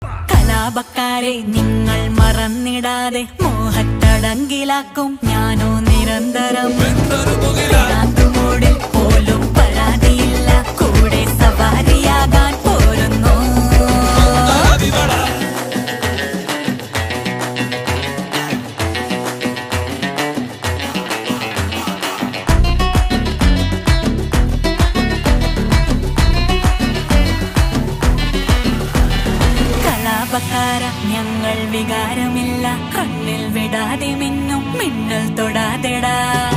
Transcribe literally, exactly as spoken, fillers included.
കലാപക്കാരെ നിങ്ങൾ മറന്നിടാതെ മോഹത്തടങ്കിലാക്കും ഞാനോ നിരന്തരം മൂടിൽ പോലും പരാതിയില്ല കൂടെ സവാരിയാകാൻ പോരുന്നു കലാപക്കാര ഞങ്ങൾ വികാരമില്ല കണ്ണിൽ വിടാതെ മിന്നും മിന്നൽ തൊടാതെടാ